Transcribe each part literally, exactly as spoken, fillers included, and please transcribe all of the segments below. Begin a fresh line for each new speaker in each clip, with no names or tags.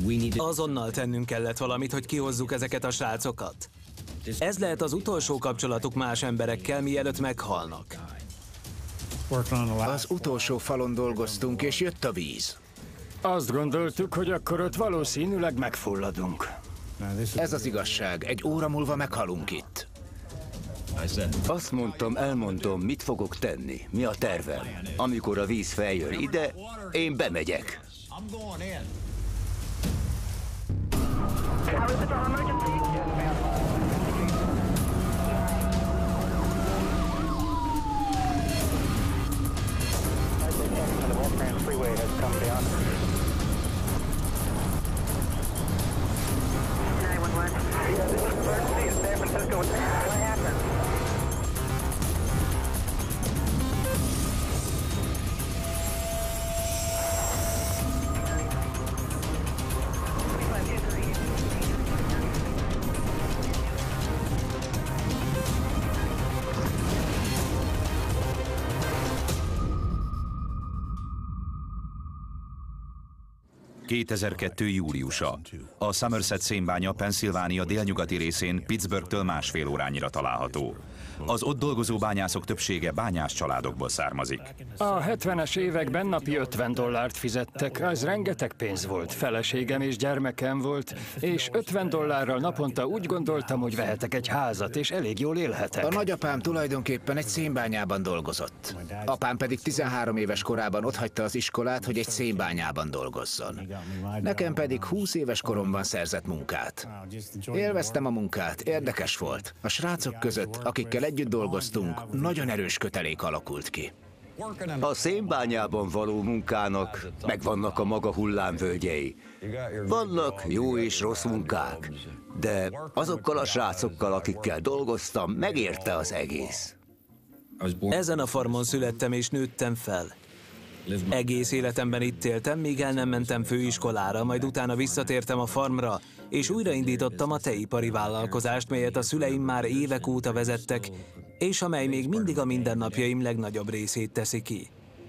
Azonnal tennünk kellett valamit, hogy kihozzuk ezeket a srácokat. Ez lehet az utolsó kapcsolatuk más emberekkel, mielőtt meghalnak.
Az utolsó falon dolgoztunk, és jött a víz.
Azt gondoltuk, hogy akkor ott valószínűleg megfulladunk.
Ez az igazság, egy óra múlva meghalunk itt.
Azt mondtam, elmondom, mit fogok tenni, mi a tervem. Amikor a víz feljön ide, én bemegyek.
kétezer-kettő. júliusa. A Somerset szénbánya Pennsylvania délnyugati részén Pittsburghtől másfél órányira található. Az ott dolgozó bányászok többsége bányász családokból származik.
A hetvenes években napi ötven dollárt fizettek, az rengeteg pénz volt. Feleségem és gyermekem volt, és ötven dollárral naponta úgy gondoltam, hogy vehetek egy házat, és elég jól élhetek.
A nagyapám tulajdonképpen egy szénbányában dolgozott. Apám pedig tizenhárom éves korában otthagyta az iskolát, hogy egy szénbányában dolgozzon. Nekem pedig húsz éves koromban szerzett munkát. Élveztem a munkát, érdekes volt. A srácok között, akikkel együtt dolgoztunk, nagyon erős kötelék alakult ki.
A szénbányában való munkának megvannak a maga hullámvölgyei. Vannak jó és rossz munkák, de azokkal a srácokkal, akikkel dolgoztam, megérte az egész.
Ezen a farmon születtem és nőttem fel. Egész életemben itt éltem, míg el nem mentem főiskolára, majd utána visszatértem a farmra, és újraindítottam a teipari vállalkozást, melyet a szüleim már évek óta vezettek, és amely még mindig a mindennapjaim legnagyobb részét teszi ki.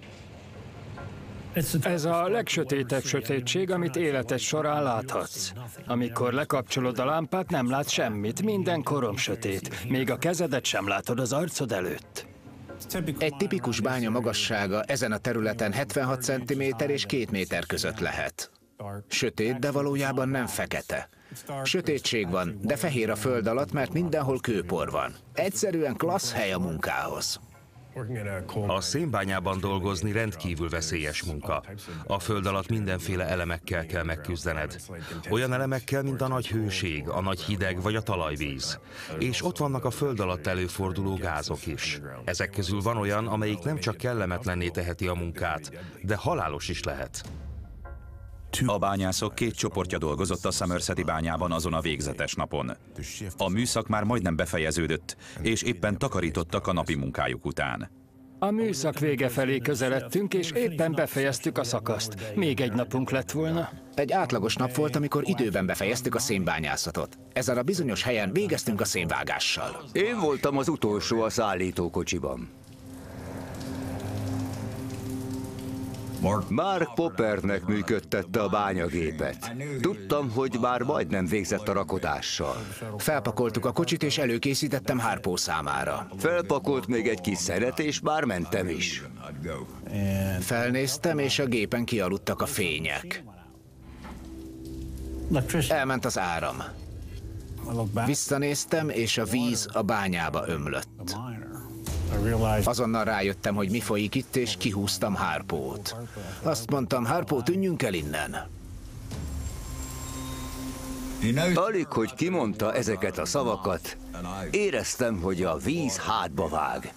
Ez a legsötétebb sötétség, amit életed során láthatsz. Amikor lekapcsolod a lámpát, nem látsz semmit, minden korom sötét, még a kezedet sem látod az arcod előtt.
Egy tipikus bánya magassága ezen a területen hetvenhat centiméter és két méter között lehet. Sötét, de valójában nem fekete. Sötétség van, de fehér a föld alatt, mert mindenhol kőpor van. Egyszerűen klassz hely a munkához.
A szénbányában dolgozni rendkívül veszélyes munka. A föld alatt mindenféle elemekkel kell megküzdened. Olyan elemekkel, mint a nagy hőség, a nagy hideg vagy a talajvíz. És ott vannak a föld alatt előforduló gázok is. Ezek közül van olyan, amelyik nem csak kellemetlenné teheti a munkát, de halálos is lehet.
A bányászok két csoportja dolgozott a Somerseti bányában azon a végzetes napon. A műszak már majdnem befejeződött, és éppen takarítottak a napi munkájuk után.
A műszak vége felé közeledtünk, és éppen befejeztük a szakaszt. Még egy napunk lett volna.
Egy átlagos nap volt, amikor időben befejeztük a szénbányászatot. Ezen a bizonyos helyen végeztünk a szénvágással.
Én voltam az utolsó a szállítókocsiban. Mark Poppernek működtette a bányagépet. Tudtam, hogy már majdnem végzett a rakodással.
Felpakoltuk a kocsit, és előkészítettem Harpo számára.
Felpakolt még egy kis szeret, és már mentem is.
Felnéztem, és a gépen kialudtak a fények. Elment az áram. Visszanéztem, és a víz a bányába ömlött. Azonnal rájöttem, hogy mi folyik itt, és kihúztam Harpót. Azt mondtam, Harpo, tűnjünk el innen.
Alig, hogy kimondta ezeket a szavakat, éreztem, hogy a víz hátba vág.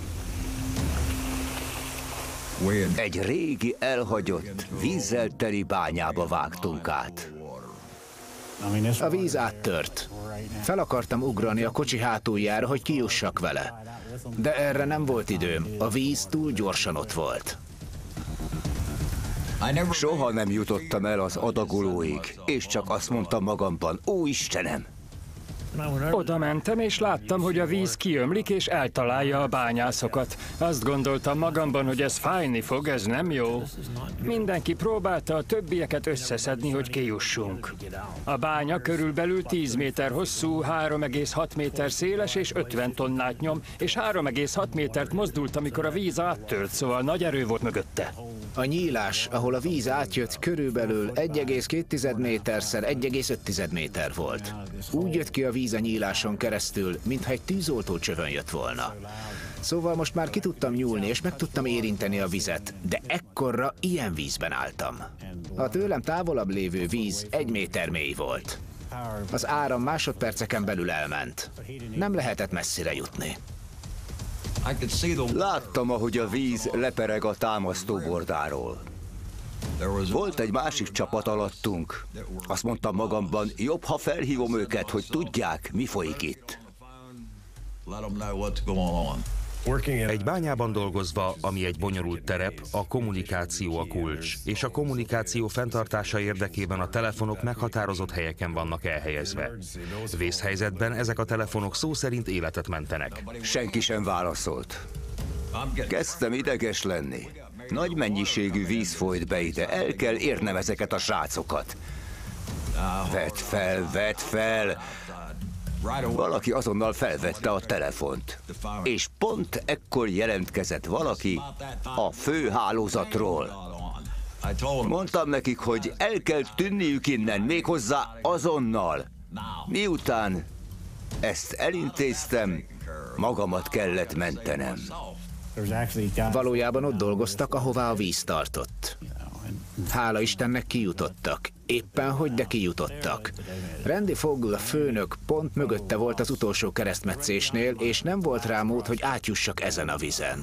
Egy régi, elhagyott, vízzel teli bányába vágtunk át.
A víz áttört. Fel akartam ugrani a kocsi hátuljára, hogy kijussak vele. De erre nem volt időm, a víz túl gyorsan ott volt.
Soha nem jutottam el az adagolóig, és csak azt mondtam magamban, ó Istenem!
Oda mentem, és láttam, hogy a víz kiömlik, és eltalálja a bányászokat. Azt gondoltam magamban, hogy ez fájni fog, ez nem jó. Mindenki próbálta a többieket összeszedni, hogy kijussunk. A bánya körülbelül tíz méter hosszú, három egész hat méter széles, és ötven tonnát nyom, és három egész hat métert mozdult, amikor a víz áttört, szóval nagy erő volt mögötte.
A nyílás, ahol a víz átjött, körülbelül egy egész két méterszer egy egész öt méter volt. Úgy jött ki a víz a nyíláson keresztül, mintha egy tűzoltó csövön jött volna. Szóval most már ki tudtam nyúlni, és meg tudtam érinteni a vizet, de ekkorra ilyen vízben álltam. A tőlem távolabb lévő víz egy méter mély volt. Az áram másodperceken belül elment. Nem lehetett messzire jutni.
Láttam, ahogy a víz lepereg a támasztóbordáról. Volt egy másik csapat alattunk. Azt mondtam magamban, jobb, ha felhívom őket, hogy tudják, mi folyik itt.
Egy bányában dolgozva, ami egy bonyolult terep, a kommunikáció a kulcs, és a kommunikáció fenntartása érdekében a telefonok meghatározott helyeken vannak elhelyezve. Vészhelyzetben ezek a telefonok szó szerint életet mentenek.
Senki sem válaszolt. Kezdtem ideges lenni. Nagy mennyiségű víz folyt be ide, el kell érnem ezeket a srácokat. Vedd fel, vedd fel! Valaki azonnal felvette a telefont. És pont ekkor jelentkezett valaki a főhálózatról. Mondtam nekik, hogy el kell tűnniük innen, méghozzá azonnal. Miután ezt elintéztem, magamat kellett mentenem.
Valójában ott dolgoztak, ahová a víz tartott. Hála Istennek kijutottak. Éppen hogy, de kijutottak. Randy Fogel, a főnök, pont mögötte volt az utolsó keresztmetszésnél, és nem volt rá mód, hogy átjussak ezen a vizen.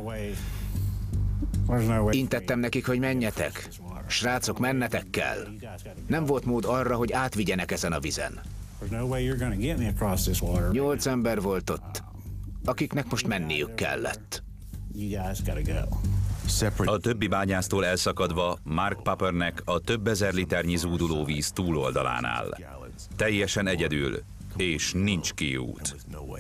Intettem nekik, hogy menjetek. Srácok, mennetek kell. Nem volt mód arra, hogy átvigyenek ezen a vizen. Nyolc ember volt ott, akiknek most menniük kellett.
A többi bányásztól elszakadva Mark Papernek a több ezer liternyi zúduló víz túloldalán áll. Teljesen egyedül, és nincs kiút.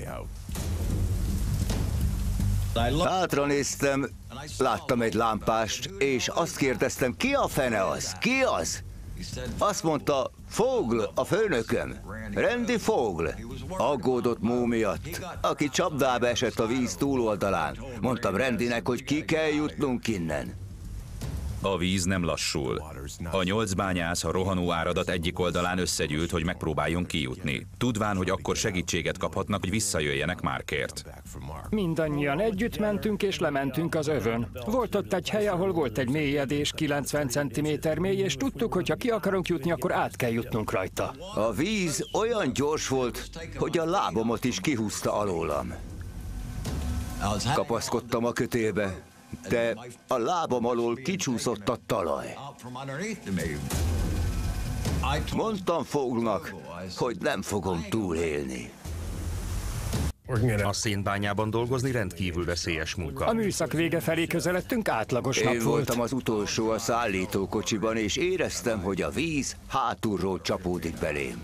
Hátra néztem, láttam egy lámpást, és azt kérdeztem, ki a fene az? Ki az? Azt mondta, Fogel, a főnököm. Randy Fogel. Aggódott Mó miatt, aki csapdába esett a víz túloldalán. Mondtam Randynek, hogy ki kell jutnunk innen.
A víz nem lassul. A nyolc bányász a rohanó áradat egyik oldalán összegyűlt, hogy megpróbáljon kijutni. Tudván, hogy akkor segítséget kaphatnak, hogy visszajöjjenek Markért.
Mindannyian együtt mentünk és lementünk az övön. Volt ott egy hely, ahol volt egy mélyedés, kilencven centiméter mély, és tudtuk, hogy ha ki akarunk jutni, akkor át kell jutnunk rajta.
A víz olyan gyors volt, hogy a lábamat is kihúzta alólam. Kapaszkodtam a kötélbe, de a lábam alól kicsúszott a talaj. Mondtam Fogelnak, hogy nem fogom túlélni.
A szénbányában dolgozni rendkívül veszélyes munka.
A műszak vége felé közeledtünk, átlagos nap
Én
volt.
voltam az utolsó a szállítókocsiban, és éreztem, hogy a víz hátulról csapódik belém.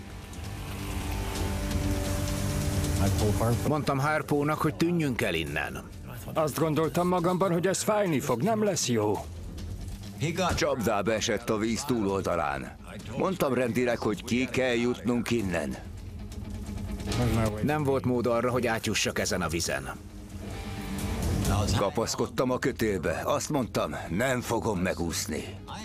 Mondtam Harpónak, hogy tűnjünk el innen.
Azt gondoltam magamban, hogy ez fájni fog, nem lesz jó.
Csapdába esett a víz túloldalán. Mondtam Randynek, hogy ki kell jutnunk innen.
Nem volt mód arra, hogy átjussak ezen a vizen.
Kapaszkodtam a kötélbe. Azt mondtam, nem fogom megúszni.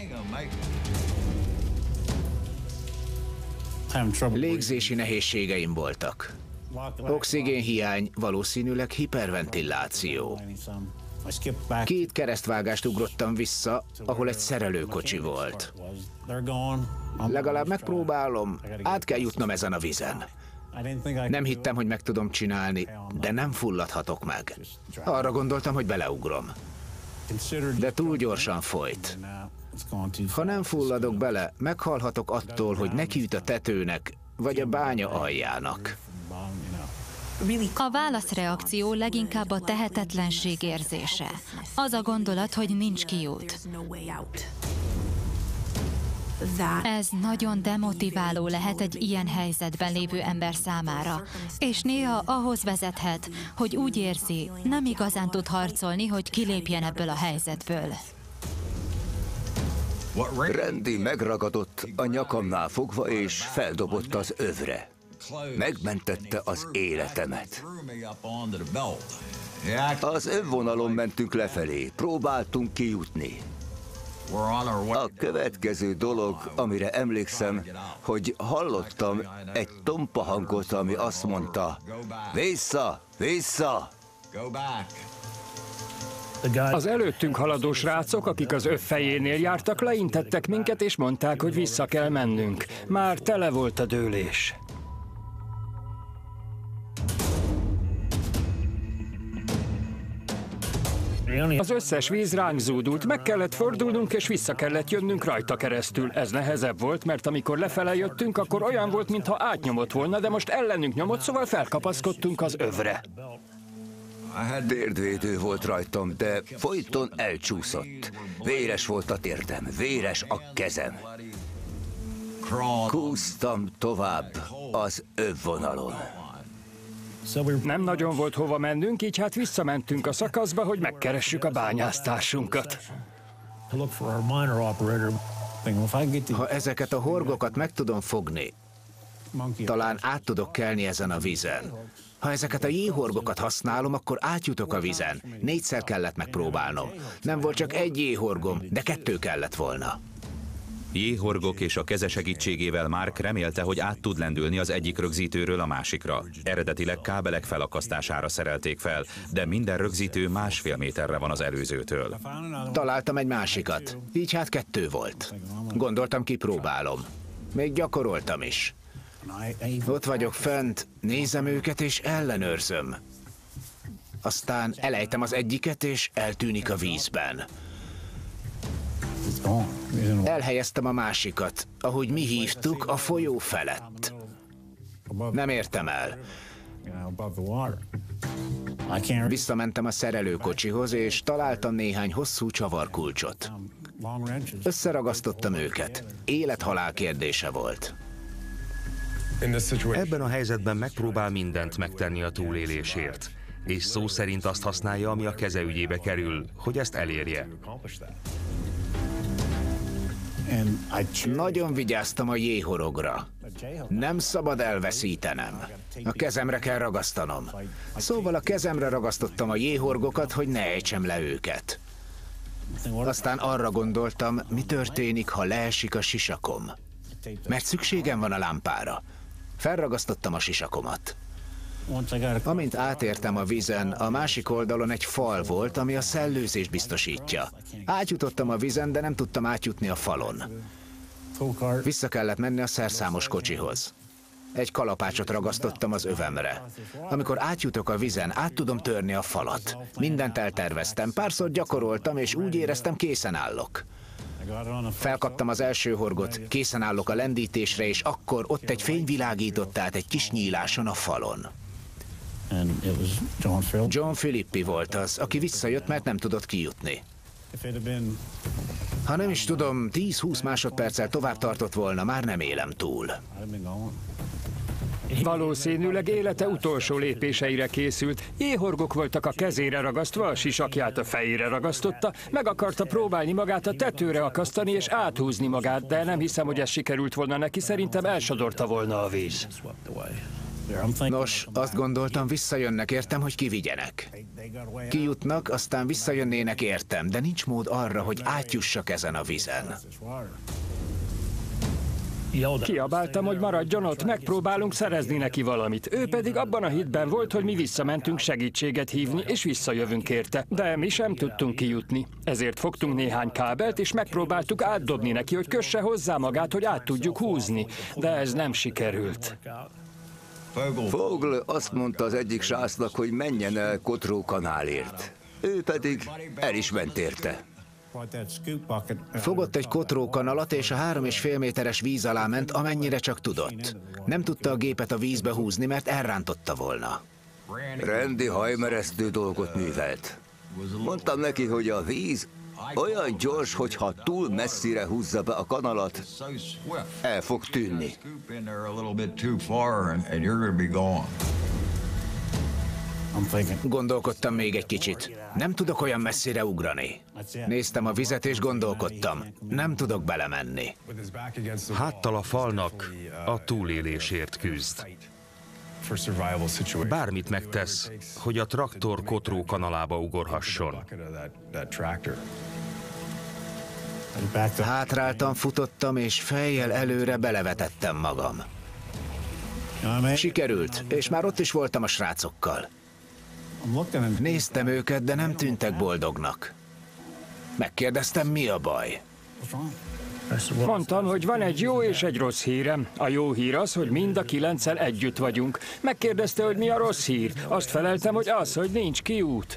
Légzési nehézségeim voltak. Oxigénhiány, valószínűleg hiperventiláció. Két keresztvágást ugrottam vissza, ahol egy szerelőkocsi volt. Legalább megpróbálom, át kell jutnom ezen a vizen. Nem hittem, hogy meg tudom csinálni, de nem fulladhatok meg. Arra gondoltam, hogy beleugrom. De túl gyorsan folyt. Ha nem fulladok bele, meghalhatok attól, hogy nekiüt a tetőnek, vagy a bánya aljának.
A válaszreakció leginkább a tehetetlenség érzése. Az a gondolat, hogy nincs kiút. Ez nagyon demotiváló lehet egy ilyen helyzetben lévő ember számára, és néha ahhoz vezethet, hogy úgy érzi, nem igazán tud harcolni, hogy kilépjen ebből a helyzetből.
Randy megragadott a nyakamnál fogva, és feldobott az övre. Megmentette az életemet. Az övvonalon mentünk lefelé, próbáltunk kijutni. A következő dolog, amire emlékszem, hogy hallottam egy tompa hangot, ami azt mondta, vissza, vissza!
Az előttünk haladó srácok, akik az öv fejénél jártak, leintettek minket, és mondták, hogy vissza kell mennünk. Már tele volt a dőlés. Az összes víz ránk zúdult, meg kellett fordulnunk, és vissza kellett jönnünk rajta keresztül. Ez nehezebb volt, mert amikor lefele jöttünk, akkor olyan volt, mintha átnyomott volna, de most ellenünk nyomott, szóval felkapaszkodtunk az övre.
Térdvédő volt rajtam, de folyton elcsúszott. Véres volt a térdem, véres a kezem. Kúsztam tovább az övvonalon.
Nem nagyon volt hova mennünk, így hát visszamentünk a szakaszba, hogy megkeressük a bányásztársunkat.
Ha ezeket a horgokat meg tudom fogni, talán át tudok kelni ezen a vízen. Ha ezeket a jéhorgokat használom, akkor átjutok a vízen. Négyszer kellett megpróbálnom. Nem volt csak egy jéhorgom, de kettő kellett volna.
Jéhorgok és a keze segítségével Mark remélte, hogy át tud lendülni az egyik rögzítőről a másikra. Eredetileg kábelek felakasztására szerelték fel, de minden rögzítő másfél méterre van az előzőtől.
Találtam egy másikat, így hát kettő volt. Gondoltam, kipróbálom. Még gyakoroltam is. Ott vagyok fent, nézem őket és ellenőrzöm. Aztán elejtem az egyiket és eltűnik a vízben. Elhelyeztem a másikat, ahogy mi hívtuk, a folyó felett. Nem értem el. Visszamentem a szerelőkocsihoz, és találtam néhány hosszú csavarkulcsot. Összeragasztottam őket. Élet-halál kérdése volt.
Ebben a helyzetben megpróbál mindent megtenni a túlélésért, és szó szerint azt használja, ami a keze ügyébe kerül, hogy ezt elérje.
Nagyon vigyáztam a jéhorogra. Nem szabad elveszítenem. A kezemre kell ragasztanom. Szóval a kezemre ragasztottam a jéhorgokat, hogy ne ejtsem le őket. Aztán arra gondoltam, mi történik, ha leesik a sisakom. Mert szükségem van a lámpára. Felragasztottam a sisakomat. Amint átértem a vízen, a másik oldalon egy fal volt, ami a szellőzést biztosítja. Átjutottam a vízen, de nem tudtam átjutni a falon. Vissza kellett menni a szerszámos kocsihoz. Egy kalapácsot ragasztottam az övemre. Amikor átjutok a vízen, át tudom törni a falat. Mindent elterveztem, párszor gyakoroltam, és úgy éreztem, készen állok. Felkaptam az első horgot, készen állok a lendítésre, és akkor ott egy fény világított át egy kis nyíláson a falon. John Philippi volt az, aki visszajött, mert nem tudott kijutni. Ha nem is tudom, tíz-húsz másodperccel tovább tartott volna, már nem élem túl.
Valószínűleg élete utolsó lépéseire készült. Jéhorgok voltak a kezére ragasztva, a sisakját a fejére ragasztotta, meg akarta próbálni magát a tetőre akasztani és áthúzni magát, de nem hiszem, hogy ez sikerült volna neki, szerintem elsodorta volna a víz.
Nos, azt gondoltam, visszajönnek értem, hogy kivigyenek. Kijutnak, aztán visszajönnének értem, de nincs mód arra, hogy átjussak ezen a vízen.
Kiabáltam, hogy maradjon ott, megpróbálunk szerezni neki valamit. Ő pedig abban a hitben volt, hogy mi visszamentünk segítséget hívni, és visszajövünk érte. De mi sem tudtunk kijutni. Ezért fogtunk néhány kábelt, és megpróbáltuk átdobni neki, hogy kösse hozzá magát, hogy át tudjuk húzni. De ez nem sikerült.
Fogle azt mondta az egyik srácnak, hogy menjen el Kotró kanálért. Ő pedig el is ment érte.
Fogott egy kotrókanalat, és a három és fél méteres víz alá ment, amennyire csak tudott. Nem tudta a gépet a vízbe húzni, mert elrántotta volna.
Randy hajmeresztő dolgot művelt. Mondtam neki, hogy a víz Olyan gyors, hogy ha túl messzire húzza be a kanalat, el fog tűnni.
Gondolkodtam még egy kicsit. Nem tudok olyan messzire ugrani. Néztem a vizet és gondolkodtam. Nem tudok belemenni.
Háttal a falnak a túlélésért küzd. Bármit megtesz, hogy a traktor Kotró kanalába ugorhasson.
Hátráltam, futottam, és fejjel előre belevetettem magam. Sikerült, és már ott is voltam a srácokkal. Néztem őket, de nem tűntek boldognak. Megkérdeztem, mi a baj.
Mondtam, hogy van egy jó és egy rossz hírem. A jó hír az, hogy mind a kilencen együtt vagyunk. Megkérdezte, hogy mi a rossz hír. Azt feleltem, hogy az, hogy nincs kiút.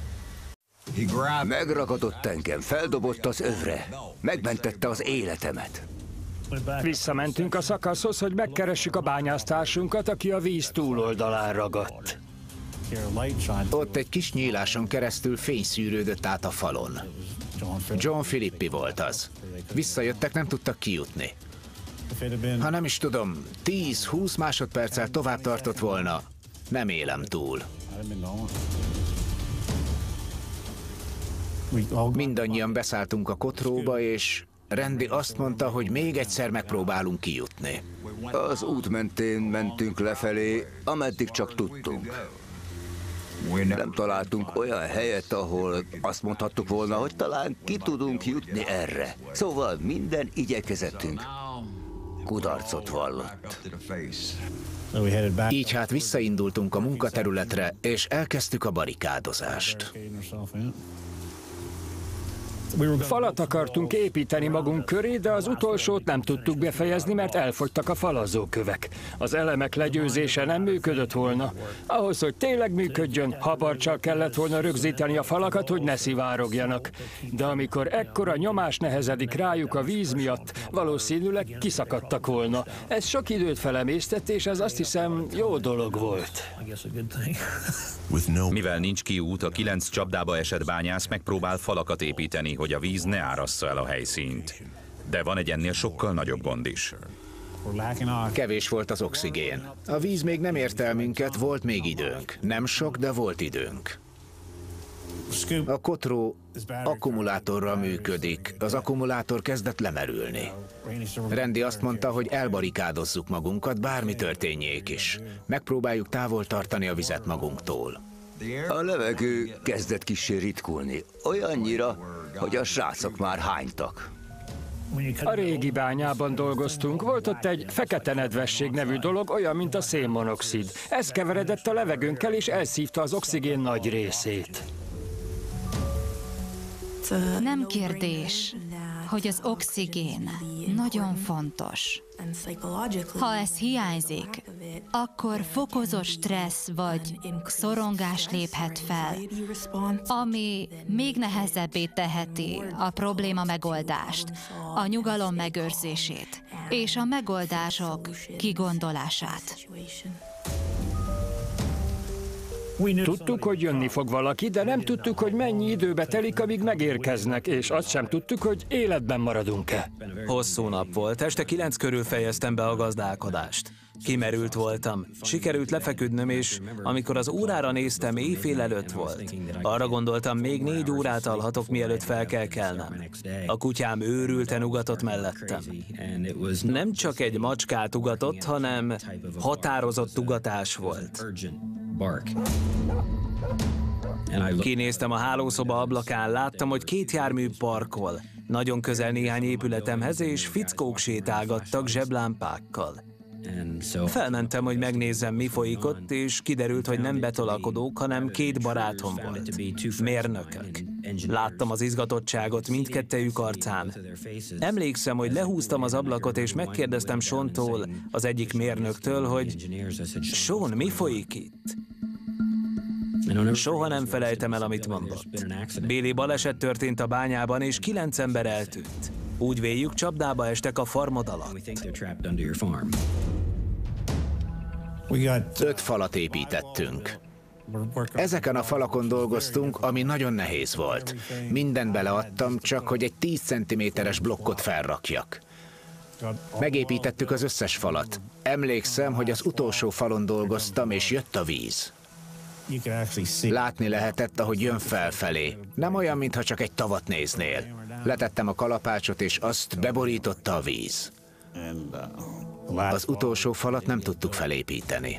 Megragadott engem, feldobott az övre. Megmentette az életemet.
Visszamentünk a szakaszhoz, hogy megkeressük a bányásztársunkat, aki a víz túloldalán ragadt.
Ott egy kis nyíláson keresztül fény szűrődött át a falon. John Filippi volt az. Visszajöttek, nem tudtak kijutni. Ha nem is tudom, tíz-húsz másodperccel tovább tartott volna, nem élem túl. Mindannyian beszálltunk a Kotróba, és Randy azt mondta, hogy még egyszer megpróbálunk kijutni.
Az út mentén mentünk lefelé, ameddig csak tudtunk. Nem találtunk olyan helyet, ahol azt mondhattuk volna, hogy talán ki tudunk jutni erre. Szóval minden igyekezetünk kudarcot vallott.
Így hát visszaindultunk a munkaterületre, és elkezdtük a barikádozást.
Falat akartunk építeni magunk köré, de az utolsót nem tudtuk befejezni, mert elfogytak a falazókövek. Az elemek legyőzése nem működött volna. Ahhoz, hogy tényleg működjön, habarccsal kellett volna rögzíteni a falakat, hogy ne szivárogjanak. De amikor ekkora nyomás nehezedik rájuk a víz miatt, valószínűleg kiszakadtak volna. Ez sok időt felemésztett, és ez azt hiszem jó dolog volt.
Mivel nincs kiút, a kilenc csapdába esett bányász megpróbál falakat építeni, hogy a víz ne árassza el a helyszínt. De van egy ennél sokkal nagyobb gond is.
Kevés volt az oxigén. A víz még nem ért el minket, volt még időnk. Nem sok, de volt időnk. A Kotró akkumulátorral működik. Az akkumulátor kezdett lemerülni. Randy azt mondta, hogy elbarikádozzuk magunkat, bármi történjék is. Megpróbáljuk távol tartani a vizet magunktól.
A levegő kezdett kissé ritkulni, olyannyira, hogy a srácok már hánytak.
A régi bányában dolgoztunk, volt ott egy fekete nedvesség nevű dolog, olyan, mint a szénmonoxid. Ez keveredett a levegőnkkel, és elszívta az oxigén nagy részét.
Nem kérdés, hogy az oxigén nagyon fontos. Ha ez hiányzik, akkor fokozott stressz vagy szorongás léphet fel, ami még nehezebbé teheti a probléma megoldást, a nyugalom megőrzését és a megoldások kigondolását.
Tudtuk, hogy jönni fog valaki, de nem tudtuk, hogy mennyi időbe telik, amíg megérkeznek, és azt sem tudtuk, hogy életben maradunk-e.
Hosszú nap volt, este kilenc körül fejeztem be a gazdálkodást. Kimerült voltam, sikerült lefeküdnöm, és amikor az órára néztem, éjfél előtt volt. Arra gondoltam, még négy órát alhatok, mielőtt fel kell kelnem. A kutyám őrülten ugatott mellettem. Nem csak egy macskát ugatott, hanem határozott ugatás volt. Kinéztem a hálószoba ablakán, láttam, hogy két jármű parkol. Nagyon közel néhány épületemhez, és fickók sétálgattak zseblámpákkal. Felmentem, hogy megnézzem, mi folyik ott, és kiderült, hogy nem betolakodók, hanem két barátom volt. Mérnökök. Láttam az izgatottságot mindkettejük arcán. Emlékszem, hogy lehúztam az ablakot, és megkérdeztem Sean-tól, az egyik mérnöktől, hogy Sean, mi folyik itt? Soha nem felejtem el, amit mondott. Béli baleset történt a bányában, és kilenc ember eltűnt. Úgy véljük, csapdába estek a farmod alatt.
Öt falat építettünk. Ezeken a falakon dolgoztunk, ami nagyon nehéz volt. Mindent beleadtam, csak hogy egy tíz centiméteres blokkot felrakjak. Megépítettük az összes falat. Emlékszem, hogy az utolsó falon dolgoztam, és jött a víz. Látni lehetett, ahogy jön felfelé. Nem olyan, mintha csak egy tavat néznél. Letettem a kalapácsot, és azt beborította a víz. Az utolsó falat nem tudtuk felépíteni.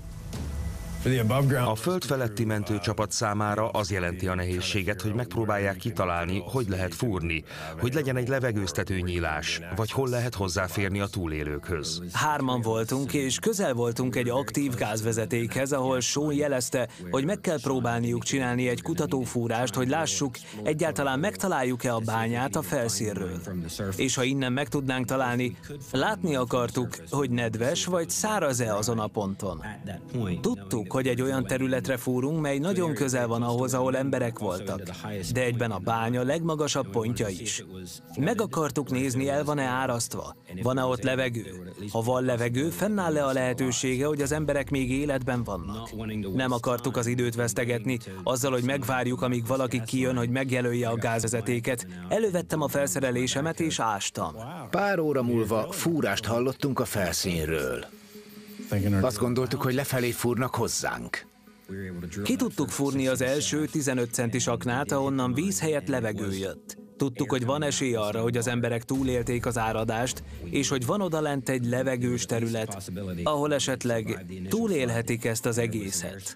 A föld feletti mentőcsapat számára az jelenti a nehézséget, hogy megpróbálják kitalálni, hogy lehet fúrni, hogy legyen egy levegőztető nyílás, vagy hol lehet hozzáférni a túlélőkhöz.
Hárman voltunk, és közel voltunk egy aktív gázvezetékhez, ahol Sean jelezte, hogy meg kell próbálniuk csinálni egy kutatófúrást, hogy lássuk, egyáltalán megtaláljuk-e a bányát a felszínről. És ha innen meg tudnánk találni, látni akartuk, hogy nedves vagy száraz-e azon a ponton. Tudtuk, hogy egy olyan területre fúrunk, mely nagyon közel van ahhoz, ahol emberek voltak, de egyben a bánya legmagasabb pontja is. Meg akartuk nézni, el van-e árasztva, van-e ott levegő. Ha van levegő, fennáll-e a lehetősége, hogy az emberek még életben vannak. Nem akartuk az időt vesztegetni, azzal, hogy megvárjuk, amíg valaki kijön, hogy megjelölje a gázvezetéket. Elővettem a felszerelésemet és ástam.
Pár óra múlva fúrást hallottunk a felszínről. Azt gondoltuk, hogy lefelé fúrnak hozzánk.
Ki tudtuk fúrni az első tizenöt centis aknát, ahonnan víz helyett levegő jött. Tudtuk, hogy van esély arra, hogy az emberek túlélték az áradást, és hogy van odalent egy levegős terület, ahol esetleg túlélhetik ezt az egészet.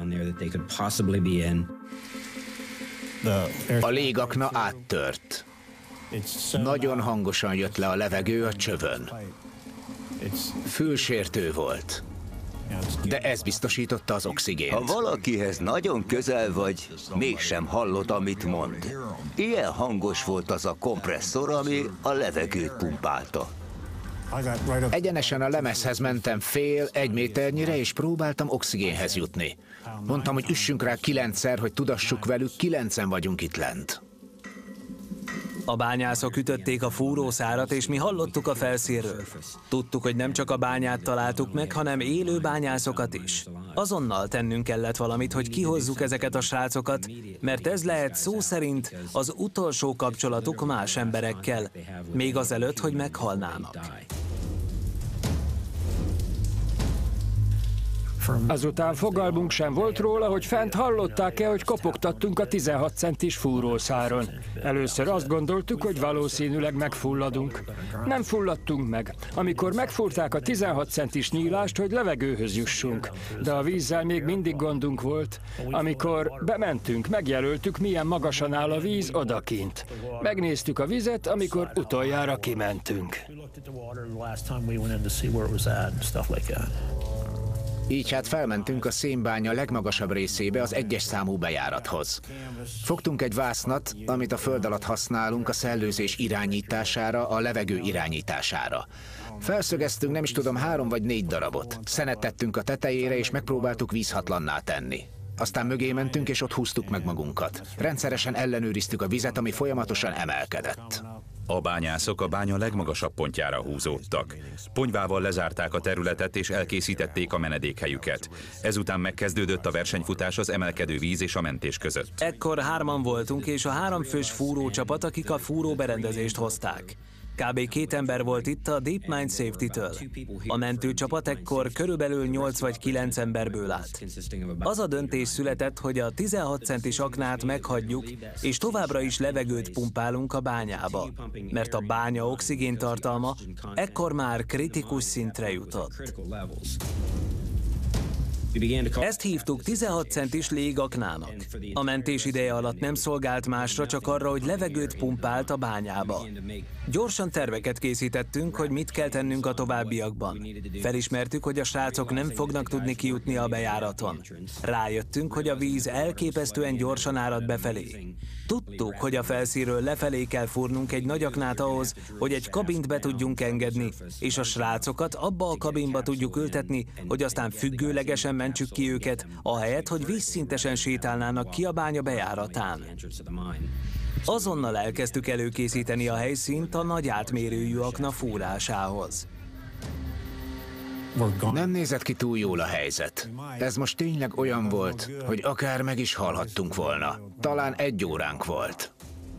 A légakna áttört. Nagyon hangosan jött le a levegő a csövön. Fülsértő volt, de ez biztosította az oxigént.
Ha valakihez nagyon közel vagy, mégsem hallod, amit mond. Ilyen hangos volt az a kompresszor, ami a levegőt pumpálta.
Egyenesen a lemezhez mentem fél, egy méternyire, és próbáltam oxigénhez jutni. Mondtam, hogy üssünk rá kilencszer, hogy tudassuk velük, kilencen vagyunk itt lent.
A bányászok ütötték a fúrószárat, és mi hallottuk a felszínről. Tudtuk, hogy nem csak a bányát találtuk meg, hanem élő bányászokat is. Azonnal tennünk kellett valamit, hogy kihozzuk ezeket a srácokat, mert ez lehet szó szerint az utolsó kapcsolatuk más emberekkel, még azelőtt, hogy meghalnának.
Azután fogalmunk sem volt róla, hogy fent hallották-e, hogy kopogtattunk a tizenhat centis fúrószáron. Először azt gondoltuk, hogy valószínűleg megfulladunk. Nem fulladtunk meg, amikor megfúrták a tizenhat centis nyílást, hogy levegőhöz jussunk. De a vízzel még mindig gondunk volt. Amikor bementünk, megjelöltük, milyen magasan áll a víz odakint. Megnéztük a vizet, amikor utoljára kimentünk.
Így hát felmentünk a szénbánya legmagasabb részébe, az egyes számú bejárathoz. Fogtunk egy vásznat, amit a föld alatt használunk a szellőzés irányítására, a levegő irányítására. Felszögeztünk nem is tudom három vagy négy darabot. Szenet tettünk a tetejére, és megpróbáltuk vízhatlanná tenni. Aztán mögé mentünk, és ott húztuk meg magunkat. Rendszeresen ellenőriztük a vizet, ami folyamatosan emelkedett.
A bányászok a bánya legmagasabb pontjára húzódtak. Ponyvával lezárták a területet és elkészítették a menedékhelyüket. Ezután megkezdődött a versenyfutás az emelkedő víz és a mentés között.
Ekkor hárman voltunk, és a háromfős fúrócsapat, akik a fúróberendezést hozták. Kb. két ember volt itt a Deep Mind Safety-től. A mentőcsapat ekkor körülbelül nyolc vagy kilenc emberből állt. Az a döntés született, hogy a tizenhat centis aknát meghagyjuk, és továbbra is levegőt pumpálunk a bányába, mert a bánya oxigéntartalma ekkor már kritikus szintre jutott. Ezt hívtuk tizenhat centis légaknának. A mentés ideje alatt nem szolgált másra, csak arra, hogy levegőt pumpált a bányába. Gyorsan terveket készítettünk, hogy mit kell tennünk a továbbiakban. Felismertük, hogy a srácok nem fognak tudni kijutni a bejáraton. Rájöttünk, hogy a víz elképesztően gyorsan árad befelé. Tudtuk, hogy a felszínről lefelé kell fúrnunk egy nagy aknát ahhoz, hogy egy kabint be tudjunk engedni, és a srácokat abba a kabinba tudjuk ültetni, hogy aztán függőlegesen mentsük ki őket, ahelyett, hogy vízszintesen sétálnának ki a bánya bejáratán. Azonnal elkezdtük előkészíteni a helyszínt a nagy átmérőjű akna fúrásához.
Nem nézett ki túl jól a helyzet. Ez most tényleg olyan volt, hogy akár meg is halhattunk volna. Talán egy óránk volt.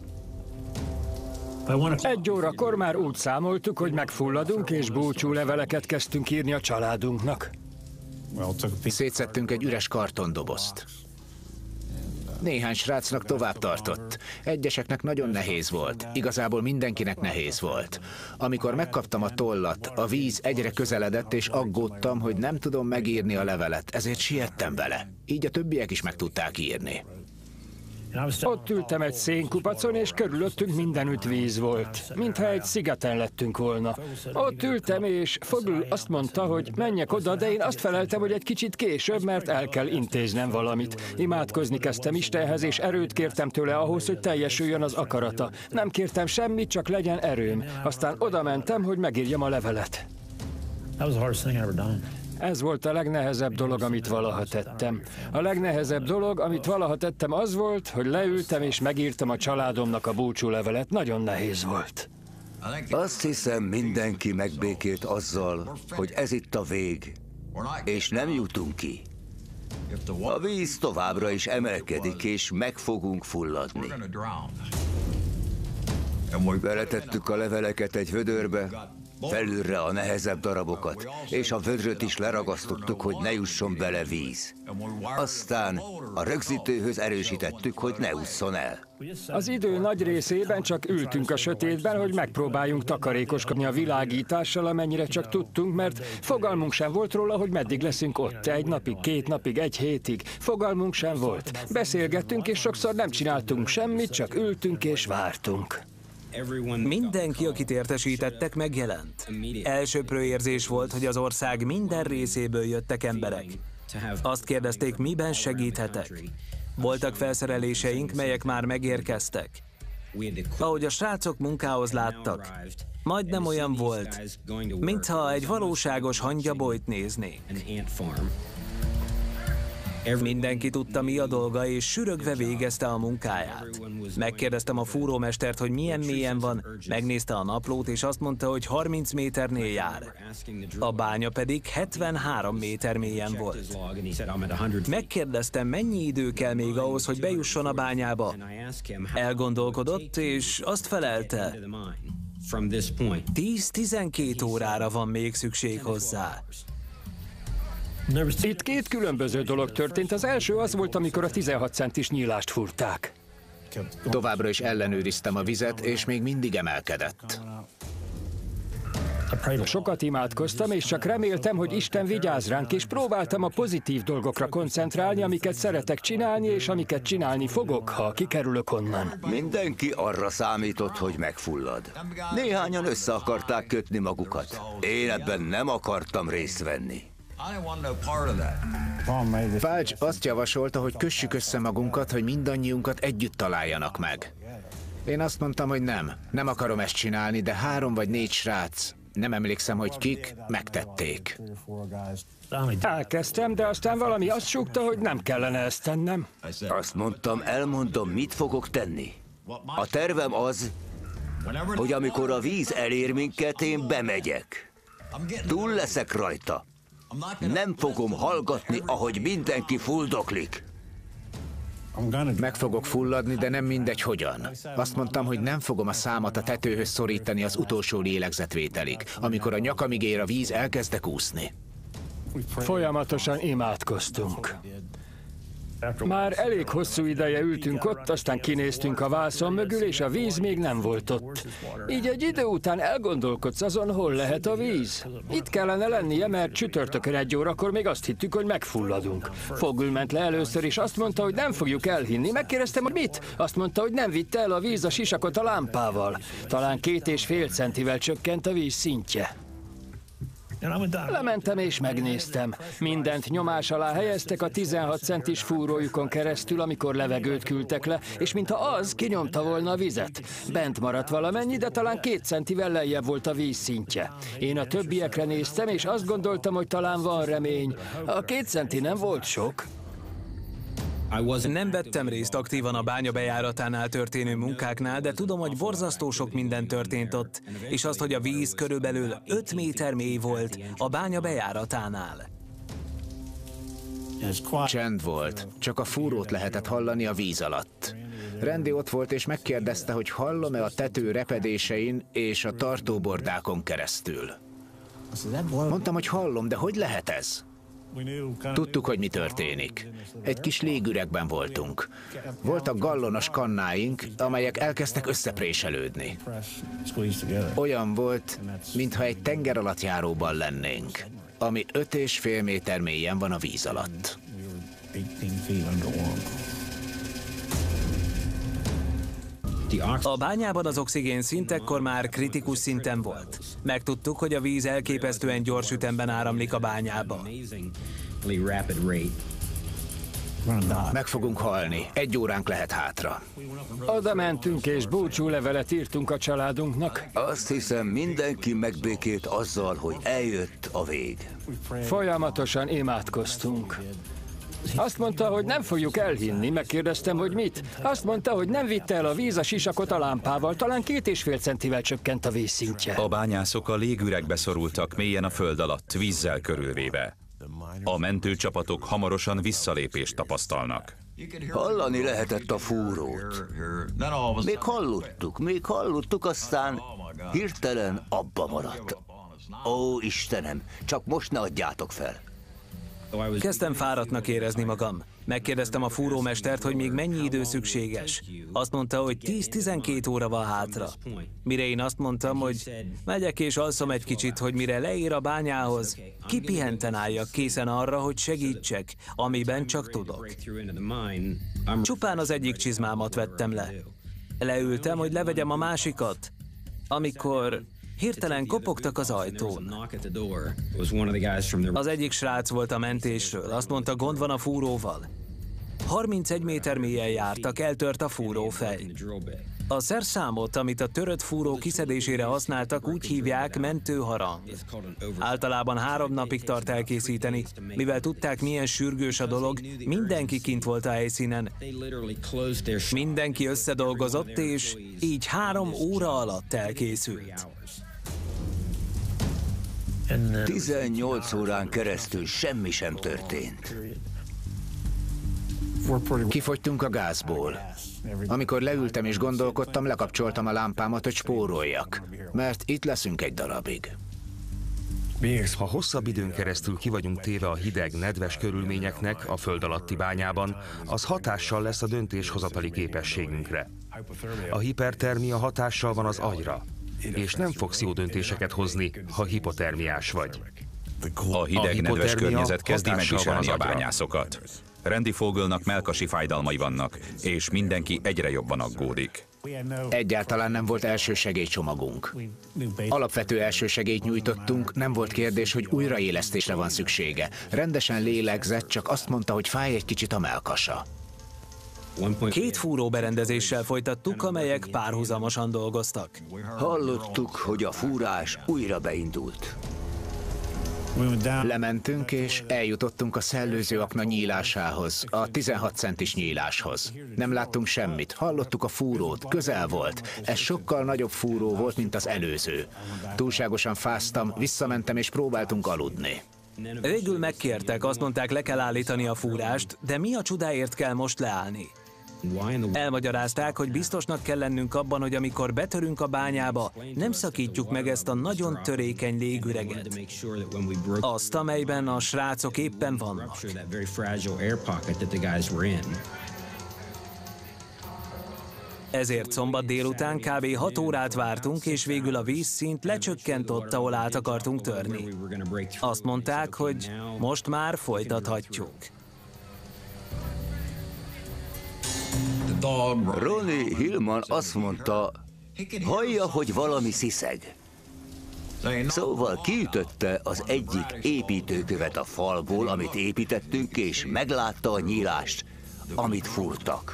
Egy órakor már úgy számoltuk, hogy megfulladunk, és búcsúleveleket kezdtünk írni a családunknak.
Szétszedtünk egy üres kartondobozt. Néhány srácnak tovább tartott. Egyeseknek nagyon nehéz volt. Igazából mindenkinek nehéz volt. Amikor megkaptam a tollat, a víz egyre közeledett, és aggódtam, hogy nem tudom megírni a levelet, ezért siettem vele. Így a többiek is meg tudták írni.
Ott ültem egy szénkupacon, és körülöttünk mindenütt víz volt. Mintha egy szigeten lettünk volna. Ott ültem, és Fogl azt mondta, hogy menjek oda, de én azt feleltem, hogy egy kicsit később, mert el kell intéznem valamit. Imádkozni kezdtem Istenhez, és erőt kértem tőle ahhoz, hogy teljesüljön az akarata. Nem kértem semmit, csak legyen erőm. Aztán oda mentem, hogy megírjam a levelet. Ez volt a legnehezebb dolog, amit valaha tettem. A legnehezebb dolog, amit valaha tettem, az volt, hogy leültem és megírtam a családomnak a búcsúlevelet. Nagyon nehéz volt.
Azt hiszem, mindenki megbékélt azzal, hogy ez itt a vég, és nem jutunk ki. A víz továbbra is emelkedik, és meg fogunk fulladni. Beletettük a leveleket egy vödörbe, felülre a nehezebb darabokat, és a vödröt is leragasztottuk, hogy ne jusson bele víz. Aztán a rögzítőhöz erősítettük, hogy ne ússzon el.
Az idő nagy részében csak ültünk a sötétben, hogy megpróbáljunk takarékoskodni a világítással, amennyire csak tudtunk, mert fogalmunk sem volt róla, hogy meddig leszünk ott. Egy napig, két napig, egy hétig. Fogalmunk sem volt. Beszélgettünk, és sokszor nem csináltunk semmit, csak ültünk és vártunk.
Mindenki, akit értesítettek, megjelent. Elsöprő érzés volt, hogy az ország minden részéből jöttek emberek. Azt kérdezték, miben segíthetek. Voltak felszereléseink, melyek már megérkeztek. Ahogy a srácok munkához láttak, majdnem olyan volt, mintha egy valóságos hangyabolyt néznénk. Mindenki tudta, mi a dolga, és sürögve végezte a munkáját. Megkérdeztem a fúrómestert, hogy milyen mélyen van, megnézte a naplót, és azt mondta, hogy harminc méternél jár. A bánya pedig hetvenhárom méter mélyen volt. Megkérdeztem, mennyi idő kell még ahhoz, hogy bejusson a bányába. Elgondolkodott, és azt felelte, tíz-tizenkét órára van még szükség hozzá.
Itt két különböző dolog történt. Az első az volt, amikor a tizenhat centis nyílást fúrták.
Továbbra is ellenőriztem a vizet, és még mindig emelkedett.
Sokat imádkoztam, és csak reméltem, hogy Isten vigyáz ránk, és próbáltam a pozitív dolgokra koncentrálni, amiket szeretek csinálni, és amiket csinálni fogok, ha kikerülök onnan.
Mindenki arra számított, hogy megfullad. Néhányan össze akarták kötni magukat. Én ebben nem akartam részt venni.
Fudge azt javasolta, hogy kössük össze magunkat, hogy mindannyiunkat együtt találjanak meg. Én azt mondtam, hogy nem, nem akarom ezt csinálni, de három vagy négy srác, nem emlékszem, hogy kik, megtették.
Elkezdtem, de aztán valami azt súgta, hogy nem kellene ezt tennem.
Azt mondtam, elmondom, mit fogok tenni. A tervem az, hogy amikor a víz elér minket, én bemegyek. Túl leszek rajta. Nem fogom hallgatni, ahogy mindenki fuldoklik.
Meg fogok fulladni, de nem mindegy hogyan. Azt mondtam, hogy nem fogom a számat a tetőhöz szorítani az utolsó lélegzetvételig. Amikor a nyakamig ér a víz, elkezdek úszni.
Folyamatosan imádkoztunk. Már elég hosszú ideje ültünk ott, aztán kinéztünk a vászon mögül, és a víz még nem volt ott. Így egy idő után elgondolkodsz azon, hol lehet a víz. Itt kellene lennie, mert csütörtökön egy órakor még azt hittük, hogy megfulladunk. Fogl ment le először, és azt mondta, hogy nem fogjuk elhinni. Megkérdeztem, hogy mit? Azt mondta, hogy nem vitte el a víz a sisakot a lámpával. Talán két és fél centivel csökkent a víz szintje. Lementem és megnéztem. Mindent nyomás alá helyeztek a tizenhat centis fúrójukon keresztül, amikor levegőt küldtek le, és mintha az kinyomta volna a vizet. Bent maradt valamennyi, de talán két centivel lejjebb volt a víz szintje. Én a többiekre néztem, és azt gondoltam, hogy talán van remény. A két centi nem volt sok.
Nem vettem részt aktívan a bánya bejáratánál történő munkáknál, de tudom, hogy borzasztó sok minden történt ott, és azt, hogy a víz körülbelül öt méter mély volt a bánya bejáratánál.
Csend volt, csak a fúrót lehetett hallani a víz alatt. Randy ott volt és megkérdezte, hogy hallom-e a tető repedésein és a tartóbordákon keresztül. Mondtam, hogy hallom, de hogy lehet ez? Tudtuk, hogy mi történik. Egy kis légüregben voltunk. Voltak gallonos kannáink, amelyek elkezdtek összepréselődni. Olyan volt, mintha egy tengeralattjáróban lennénk, ami öt és fél méter mélyen van a víz alatt.
A bányában az oxigén szint ekkor már kritikus szinten volt. Megtudtuk, hogy a víz elképesztően gyors ütemben áramlik a bányába.
Meg fogunk halni. Egy óránk lehet hátra.
Oda mentünk és búcsúlevelet írtunk a családunknak.
Azt hiszem, mindenki megbékélt azzal, hogy eljött a vég.
Folyamatosan imádkoztunk. Azt mondta, hogy nem fogjuk elhinni, megkérdeztem, hogy mit. Azt mondta, hogy nem vitte el a víz a sisakot a lámpával, talán két és fél centivel csökkent a vízszintje.
A bányászok a légüregbe szorultak mélyen a föld alatt, vízzel körülvéve. A mentőcsapatok hamarosan visszalépést tapasztalnak.
Hallani lehetett a fúrót. Még hallottuk, még hallottuk, aztán hirtelen abba maradt. Ó, Istenem, csak most ne adjátok fel.
Kezdtem fáradtnak érezni magam. Megkérdeztem a fúrómestert, hogy még mennyi idő szükséges. Azt mondta, hogy tíz-tizenkét óra van hátra. Mire én azt mondtam, hogy megyek és alszom egy kicsit, hogy mire leér a bányához, kipihenten álljak készen arra, hogy segítsek, amiben csak tudok. Csupán az egyik csizmámat vettem le. Leültem, hogy levegyem a másikat, amikor hirtelen kopogtak az ajtón. Az egyik srác volt a mentésről, azt mondta, gond van a fúróval. harmincegy méter mélyen jártak, eltört a fúrófej. A szerszámot, amit a törött fúró kiszedésére használtak, úgy hívják mentőharang. Általában három napig tart elkészíteni, mivel tudták, milyen sürgős a dolog, mindenki kint volt a helyszínen. Mindenki összedolgozott, és így három óra alatt elkészült.
tizennyolc órán keresztül semmi sem történt.
Kifogytunk a gázból. Amikor leültem és gondolkodtam, lekapcsoltam a lámpámat, hogy spóroljak, mert itt leszünk egy darabig.
Ha hosszabb időn keresztül ki vagyunk téve a hideg, nedves körülményeknek a föld alatti bányában, az hatással lesz a döntéshozatali képességünkre. A hipertermia hatással van az agyra, és nem fogsz jó döntéseket hozni, ha hipotermiás vagy.
A hideg, nedves környezet kezdi megviselni a bányászokat. Randy Fogelnak mellkasi fájdalmai vannak, és mindenki egyre jobban aggódik.
Egyáltalán nem volt elsősegélycsomagunk. Alapvető elsősegélyt nyújtottunk, nem volt kérdés, hogy újraélesztésre van szüksége. Rendesen lélegzett, csak azt mondta, hogy fáj egy kicsit a mellkasa.
Két fúró berendezéssel folytattuk, amelyek párhuzamosan dolgoztak.
Hallottuk, hogy a fúrás újra beindult.
Lementünk, és eljutottunk a szellőző akna nyílásához, a tizenhat centis nyíláshoz. Nem láttunk semmit, hallottuk a fúrót, közel volt. Ez sokkal nagyobb fúró volt, mint az előző. Túlságosan fáztam, visszamentem, és próbáltunk aludni.
Végül megkértek, azt mondták, le kell állítani a fúrást, de mi a csodáért kell most leállni? Elmagyarázták, hogy biztosnak kell lennünk abban, hogy amikor betörünk a bányába, nem szakítjuk meg ezt a nagyon törékeny légüreget. Azt, amelyben a srácok éppen vannak. Ezért szombat délután kb. hat órát vártunk, és végül a vízszint lecsökkent ott, ahol át akartunk törni. Azt mondták, hogy most már folytathatjuk.
Ronnie Hillman azt mondta, hallja, hogy valami sziszeg. Szóval kiütötte az egyik építőkövet a falból, amit építettünk, és meglátta a nyílást, amit fúrtak.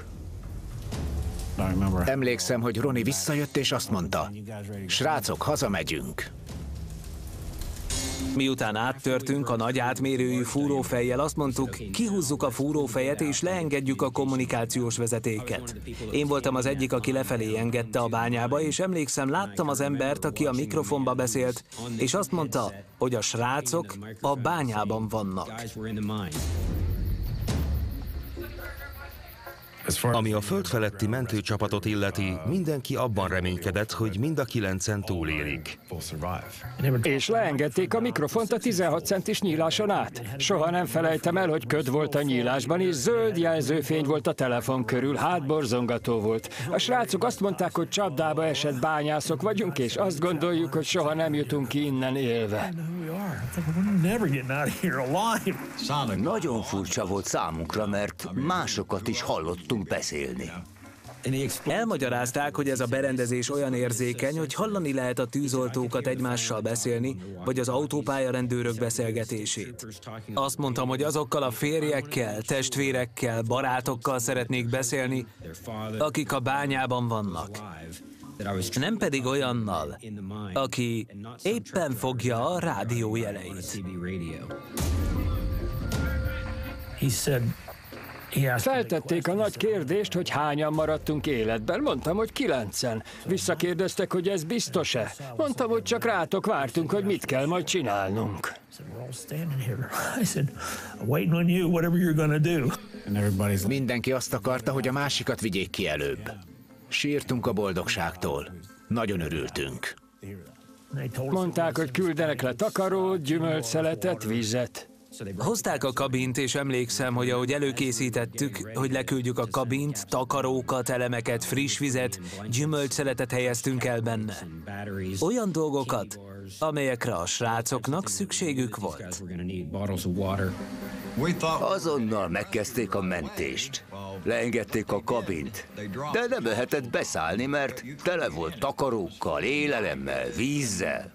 Emlékszem, hogy Ronnie visszajött, és azt mondta, srácok, hazamegyünk.
Miután áttörtünk a nagy átmérőjű fúrófejjel, azt mondtuk, kihúzzuk a fúrófejet és leengedjük a kommunikációs vezetéket. Én voltam az egyik, aki lefelé engedte a bányába, és emlékszem, láttam az embert, aki a mikrofonba beszélt, és azt mondta, hogy a srácok a bányában vannak.
Ami a föld feletti mentőcsapatot illeti, mindenki abban reménykedett, hogy mind a kilencen túlélik.
És leengedték a mikrofont a tizenhat centis nyíláson át. Soha nem felejtem el, hogy köd volt a nyílásban, és zöld jelzőfény volt a telefon körül, hátborzongató volt. A srácok azt mondták, hogy csapdába esett bányászok vagyunk, és azt gondoljuk, hogy soha nem jutunk ki innen élve.
Nagyon furcsa volt számunkra, mert másokat is hallottunk beszélni.
Elmagyarázták, hogy ez a berendezés olyan érzékeny, hogy hallani lehet a tűzoltókat egymással beszélni, vagy az autópályarendőrök beszélgetését. Azt mondtam, hogy azokkal a férjekkel, testvérekkel, barátokkal szeretnék beszélni, akik a bányában vannak. Nem pedig olyannal, aki éppen fogja a rádió jeleit.
Feltették a nagy kérdést, hogy hányan maradtunk életben. Mondtam, hogy kilencen. Visszakérdeztek, hogy ez biztos-e. Mondtam, hogy csak rátok vártunk, hogy mit kell majd csinálnunk.
Mindenki azt akarta, hogy a másikat vigyék ki előbb. Sírtunk a boldogságtól. Nagyon örültünk.
Mondták, hogy küldenek le takarót, gyümölcsszeletet, vizet.
Hozták a kabint, és emlékszem, hogy ahogy előkészítettük, hogy leküldjük a kabint, takarókat, elemeket, friss vizet, gyümölcsszeletet helyeztünk el benne. Olyan dolgokat, amelyekre a srácoknak szükségük volt.
Azonnal megkezdték a mentést. Leengedték a kabint, de nem lehetett beszállni, mert tele volt takarókkal, élelemmel, vízzel.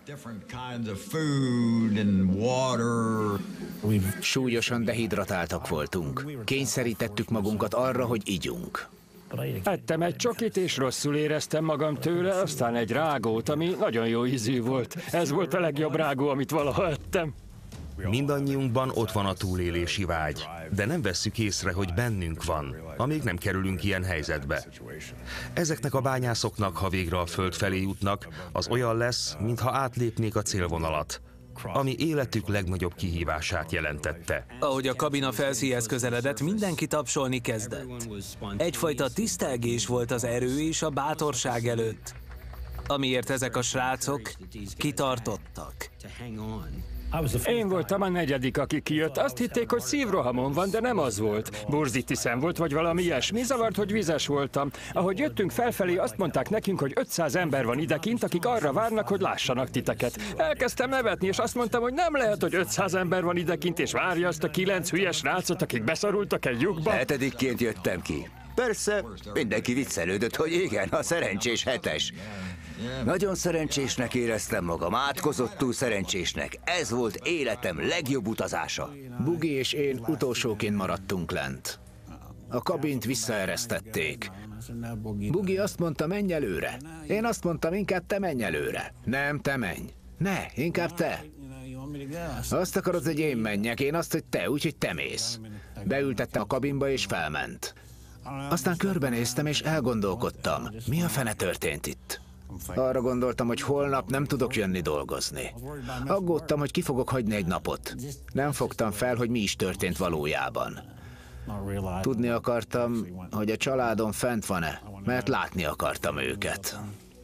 Súlyosan dehidratáltak voltunk. Kényszerítettük magunkat arra, hogy igyunk.
Ettem egy csokit, és rosszul éreztem magam tőle, aztán egy rágót, ami nagyon jó ízű volt. Ez volt a legjobb rágó, amit valaha ettem.
Mindannyiunkban ott van a túlélési vágy, de nem vesszük észre, hogy bennünk van, amíg nem kerülünk ilyen helyzetbe. Ezeknek a bányászoknak, ha végre a föld felé jutnak, az olyan lesz, mintha átlépnék a célvonalat, ami életük legnagyobb kihívását jelentette.
Ahogy a kabina felszíjhez közeledett, mindenki tapsolni kezdett. Egyfajta tisztelgés volt az erő és a bátorság előtt, amiért ezek a srácok kitartottak.
Én voltam a negyedik, aki kijött. Azt hitték, hogy szívrohamon van, de nem az volt. Burzitiszem volt, vagy valami ilyesmi. Zavart, hogy vizes voltam. Ahogy jöttünk felfelé, azt mondták nekünk, hogy ötszáz ember van idekint, akik arra várnak, hogy lássanak titeket. Elkezdtem nevetni, és azt mondtam, hogy nem lehet, hogy ötszáz ember van idekint, és várja azt a kilenc hülyes rácot, akik beszorultak egy lyukba.
Hetedikként jöttem ki. Persze, mindenki viccelődött, hogy igen, a szerencsés hetes. Nagyon szerencsésnek éreztem magam, átkozottul szerencsésnek. Ez volt életem legjobb utazása.
Bugi és én utolsóként maradtunk lent. A kabint visszaeresztették. Bugi azt mondta, menj előre. Én azt mondtam, inkább te menj előre. Nem, te menj. Ne, inkább te. Azt akarod, hogy én menjek, én azt, hogy te, úgyhogy te mész. Beültettem a kabinba és felment. Aztán körbenéztem és elgondolkodtam, mi a fene történt itt. Arra gondoltam, hogy holnap nem tudok jönni dolgozni. Aggódtam, hogy ki fogok hagyni egy napot. Nem fogtam fel, hogy mi is történt valójában. Tudni akartam, hogy a családom fent van-e, mert látni akartam őket.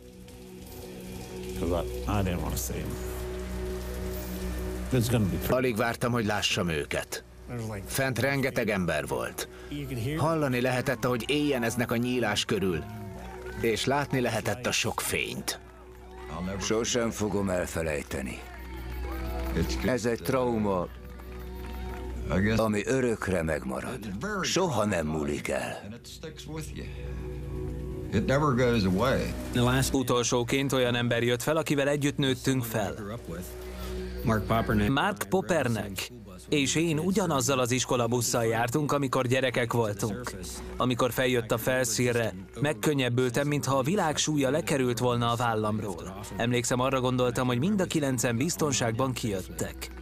Alig vártam, hogy lássam őket. Fent rengeteg ember volt. Hallani lehetett, ahogy éjjeneznek a nyílás körül, és látni lehetett a sok fényt.
Sosem fogom elfelejteni. Ez egy trauma, ami örökre megmarad. Soha nem múlik el.
Utolsóként olyan ember jött fel, akivel együtt nőttünk fel. Mark Poppernek. És én ugyanazzal az iskolabusszal jártunk, amikor gyerekek voltunk. Amikor feljött a felszínre, Megkönnyebbültem, mintha a világ súlya lekerült volna a vállamról. Emlékszem, arra gondoltam, hogy mind a kilencen biztonságban kijöttek.